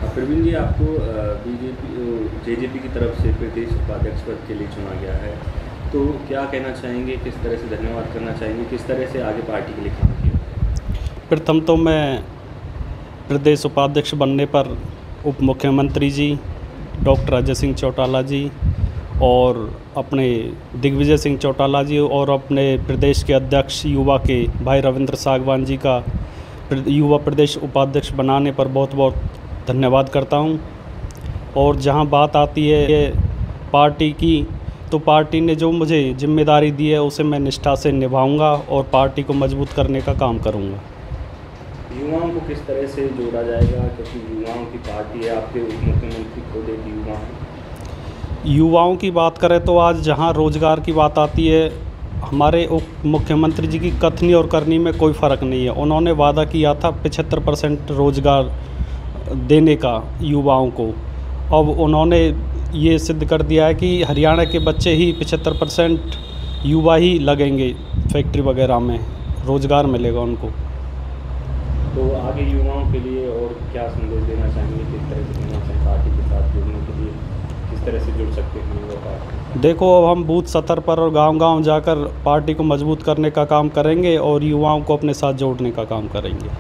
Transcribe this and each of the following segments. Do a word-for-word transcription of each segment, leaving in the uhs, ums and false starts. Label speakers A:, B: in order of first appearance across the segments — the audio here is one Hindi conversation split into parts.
A: प्रवीण जी, आपको बीजेपी जेजेपी की तरफ से प्रदेश उपाध्यक्ष पद के लिए चुना गया है, तो क्या कहना चाहेंगे, किस तरह से धन्यवाद करना चाहेंगे, किस तरह से आगे पार्टी के लिए काम किया?
B: प्रथम तो मैं प्रदेश उपाध्यक्ष बनने पर उप मुख्यमंत्री जी डॉक्टर अजय सिंह चौटाला जी और अपने दिग्विजय सिंह चौटाला जी और अपने प्रदेश के अध्यक्ष युवा के भाई रविंद्र सागवान जी का युवा प्रदेश उपाध्यक्ष बनाने पर बहुत बहुत धन्यवाद करता हूं। और जहां बात आती है पार्टी की, तो पार्टी ने जो मुझे जिम्मेदारी दी है उसे मैं निष्ठा से निभाऊंगा और पार्टी को मजबूत करने का काम करूंगा।
A: युवाओं को किस तरह से जोड़ा जाएगा, क्योंकि युवाओं की पार्टी है, आपके उप मुख्यमंत्री खुद एक युवा हैं।
B: युवाओं की बात करें तो आज जहां रोज़गार की बात आती है, हमारे उप मुख्यमंत्री जी की कथनी और करनी में कोई फ़र्क नहीं है। उन्होंने वादा किया था पचहत्तर परसेंट रोज़गार देने का युवाओं को। अब उन्होंने ये सिद्ध कर दिया है कि हरियाणा के बच्चे ही पचहत्तर परसेंट युवा ही लगेंगे फैक्ट्री वगैरह में, रोज़गार मिलेगा उनको।
A: तो आगे युवाओं के लिए और क्या संदेश देना चाहेंगे, किस तरह से देना चाहेंगे पार्टी के साथ जुड़ने के लिए, किस तरह से जुड़ सकते हैं युवा पार्टी?
B: देखो, अब हम बूथ स्तर पर और गांव-गांव जाकर पार्टी को मजबूत करने का काम करेंगे और युवाओं को अपने साथ जोड़ने का काम करेंगे।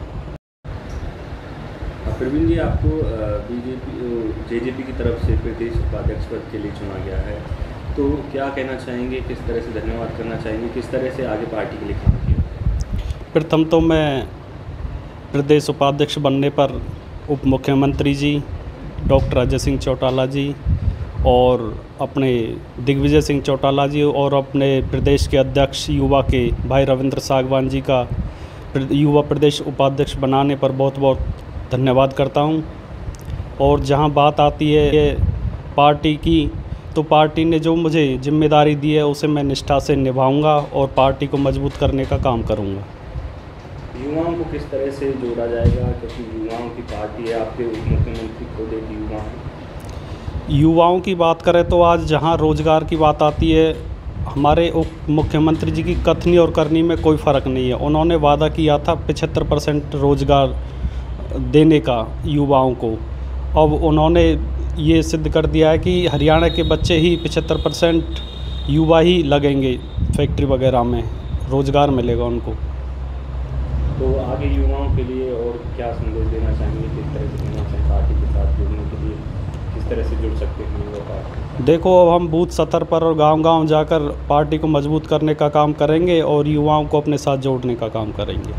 A: प्रवीण जी, आपको बीजेपी जेजेपी की तरफ से प्रदेश उपाध्यक्ष पद के लिए चुना गया है, तो क्या कहना चाहेंगे, किस तरह से धन्यवाद करना चाहेंगे, किस तरह से आगे पार्टी के लिए काम किया?
B: प्रथम तो मैं प्रदेश उपाध्यक्ष बनने पर उप मुख्यमंत्री जी डॉक्टर अजय सिंह चौटाला जी और अपने दिग्विजय सिंह चौटाला जी और अपने प्रदेश के अध्यक्ष युवा के भाई रविंद्र सागवान जी का युवा प्रदेश उपाध्यक्ष बनाने पर बहुत बहुत धन्यवाद करता हूं। और जहां बात आती है पार्टी की, तो पार्टी ने जो मुझे जिम्मेदारी दी है उसे मैं निष्ठा से निभाऊंगा और पार्टी को मजबूत करने का काम करूंगा।
A: युवाओं को किस तरह से जोड़ा जाएगा, क्योंकि युवाओं की पार्टी है, आपके उप मुख्यमंत्री खुद एक युवा हैं।
B: युवाओं की बात करें तो आज जहां रोज़गार की बात आती है, हमारे उप मुख्यमंत्री जी की कथनी और करनी में कोई फ़र्क नहीं है। उन्होंने वादा किया था पचहत्तर परसेंट रोज़गार देने का युवाओं को। अब उन्होंने ये सिद्ध कर दिया है कि हरियाणा के बच्चे ही पचहत्तर परसेंट युवा ही लगेंगे फैक्ट्री वगैरह में, रोज़गार मिलेगा उनको।
A: तो आगे युवाओं के लिए और क्या संदेश देना चाहेंगे, किस तरह से देना चाहेंगे पार्टी के साथ जुड़ने के लिए, किस तरह से जुड़ सकते हैं युवा पार्टी?
B: देखो, अब हम बूथ स्तर पर और गांव-गांव जाकर पार्टी को मजबूत करने का काम करेंगे और युवाओं को अपने साथ जोड़ने का काम करेंगे।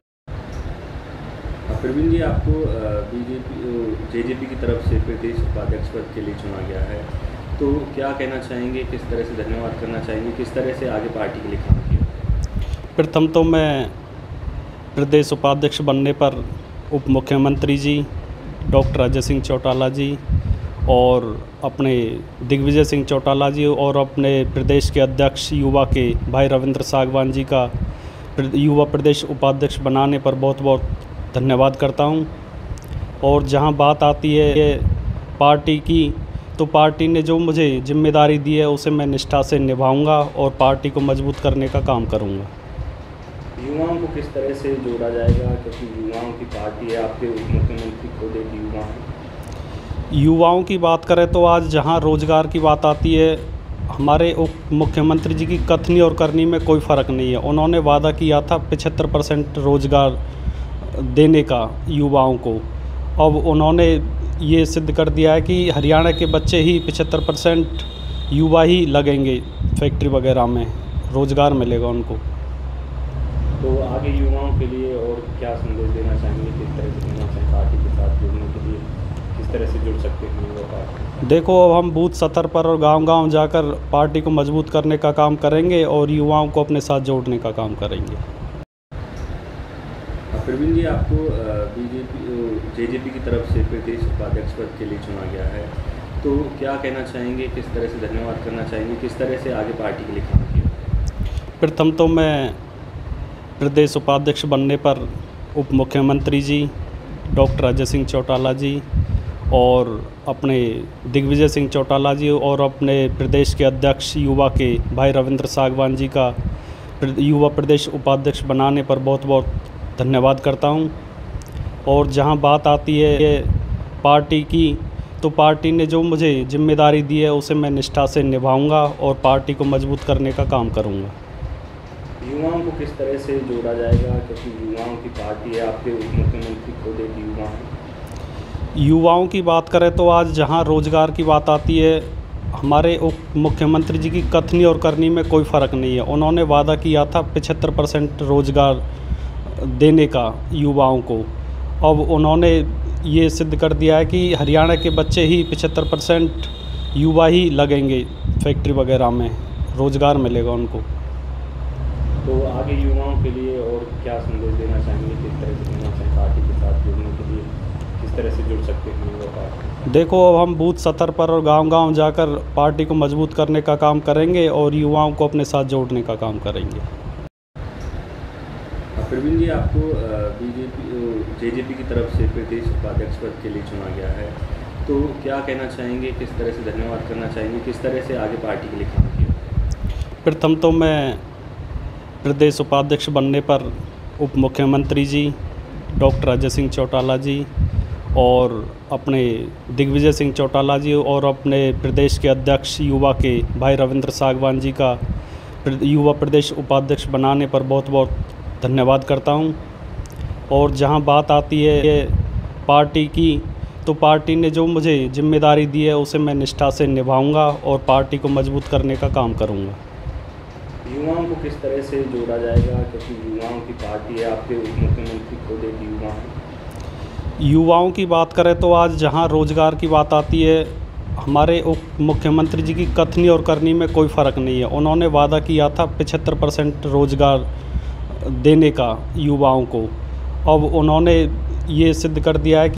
A: प्रवीण जी, आपको बीजेपी जेजेपी की तरफ से प्रदेश उपाध्यक्ष पद के लिए चुना गया है, तो क्या कहना चाहेंगे, किस तरह से धन्यवाद करना चाहेंगे, किस तरह से आगे पार्टी के लिए काम किया?
B: प्रथम तो मैं प्रदेश उपाध्यक्ष बनने पर उप मुख्यमंत्री जी डॉक्टर अजय सिंह चौटाला जी और अपने दिग्विजय सिंह चौटाला जी और अपने प्रदेश के अध्यक्ष युवा के भाई रविंद्र सागवान जी का युवा प्रदेश उपाध्यक्ष बनाने पर बहुत बहुत धन्यवाद करता हूं। और जहां बात आती है पार्टी की, तो पार्टी ने जो मुझे जिम्मेदारी दी है उसे मैं निष्ठा से निभाऊंगा और पार्टी को मजबूत करने का काम करूंगा।
A: युवाओं को किस तरह से जोड़ा जाएगा, क्योंकि युवाओं की पार्टी है, आपके उप मुख्यमंत्री खुद एक युवा हैं।
B: युवाओं की बात करें तो आज जहां रोज़गार की बात आती है, हमारे उप मुख्यमंत्री जी की कथनी और करनी में कोई फ़र्क नहीं है। उन्होंने वादा किया था पचहत्तर परसेंट रोज़गार देने का युवाओं को। अब उन्होंने ये सिद्ध कर दिया है कि हरियाणा के बच्चे ही पचहत्तर परसेंट युवा ही लगेंगे फैक्ट्री वगैरह में, रोज़गार मिलेगा उनको।
A: तो आगे युवाओं के लिए और क्या संदेश देना चाहेंगे, किस तरह से देना चाहेंगे पार्टी के साथ जुड़ने के लिए, किस तरह से जुड़ सकते हैं युवा पार्टी?
B: देखो, अब हम बूथ स्तर पर और गांव-गांव जाकर पार्टी को मजबूत करने का काम करेंगे और युवाओं को अपने साथ जोड़ने का काम करेंगे।
A: प्रवीण जी, आपको बीजेपी जेजेपी की तरफ से प्रदेश उपाध्यक्ष पद के लिए चुना गया है, तो क्या कहना चाहेंगे, किस तरह से धन्यवाद करना चाहेंगे, किस तरह से आगे पार्टी के लिए काम किया?
B: प्रथम तो मैं प्रदेश उपाध्यक्ष बनने पर उप मुख्यमंत्री जी डॉक्टर अजय सिंह चौटाला जी और अपने दिग्विजय सिंह चौटाला जी और अपने प्रदेश के अध्यक्ष युवा के भाई रविंद्र सागवान जी का युवा प्रदेश उपाध्यक्ष बनाने पर बहुत बहुत धन्यवाद करता हूं। और जहां बात आती है पार्टी की, तो पार्टी ने जो मुझे जिम्मेदारी दी है उसे मैं निष्ठा से निभाऊंगा और पार्टी को मजबूत करने का काम करूंगा।
A: युवाओं को किस तरह से जोड़ा जाएगा, क्योंकि युवाओं की पार्टी है, आपके उप मुख्यमंत्री खुद एक युवा हैं।
B: युवाओं की बात करें तो आज जहां रोज़गार की बात आती है, हमारे उप मुख्यमंत्री जी की कथनी और करनी में कोई फ़र्क नहीं है। उन्होंने वादा किया था पचहत्तर परसेंट रोज़गार देने का युवाओं को। अब उन्होंने ये सिद्ध कर दिया है कि हरियाणा के बच्चे ही पचहत्तर परसेंट युवा ही लगेंगे फैक्ट्री वगैरह में, रोज़गार मिलेगा उनको।
A: तो आगे युवाओं के लिए और क्या संदेश देना चाहेंगे, किस तरह से देना चाहेंगे पार्टी के साथ जुड़ने के लिए, किस तरह से जुड़ सकते हैं युवा पार्टी?
B: देखो, अब हम बूथ स्तर पर और गांव-गांव जाकर पार्टी को मजबूत करने का काम करेंगे और युवाओं को अपने साथ जोड़ने का काम करेंगे।
A: प्रवीण जी, आपको बीजेपी जेजेपी की तरफ से प्रदेश उपाध्यक्ष पद के लिए चुना गया है, तो क्या कहना चाहेंगे, किस तरह से धन्यवाद करना चाहेंगे, किस तरह से आगे पार्टी के लिए काम किया?
B: प्रथम तो मैं प्रदेश उपाध्यक्ष बनने पर उप मुख्यमंत्री जी डॉक्टर अजय सिंह चौटाला जी और अपने दिग्विजय सिंह चौटाला जी और अपने प्रदेश के अध्यक्ष युवा के भाई रविंद्र सागवान जी का युवा प्रदेश उपाध्यक्ष बनाने पर बहुत बहुत धन्यवाद करता हूं। और जहां बात आती है पार्टी की, तो पार्टी ने जो मुझे जिम्मेदारी दी है उसे मैं निष्ठा से निभाऊंगा और पार्टी को मजबूत करने का काम करूंगा।
A: युवाओं को किस तरह से जोड़ा जाएगा, क्योंकि युवाओं की पार्टी है, आपके उप मुख्यमंत्री खुद एक युवा हैं।
B: युवाओं की बात करें तो आज जहां रोज़गार की बात आती है, हमारे उप मुख्यमंत्री जी की कथनी और करनी में कोई फ़र्क नहीं है। उन्होंने वादा किया था पचहत्तर परसेंट रोज़गार देने का युवाओं को। अब उन्होंने ये सिद्ध कर दिया है कि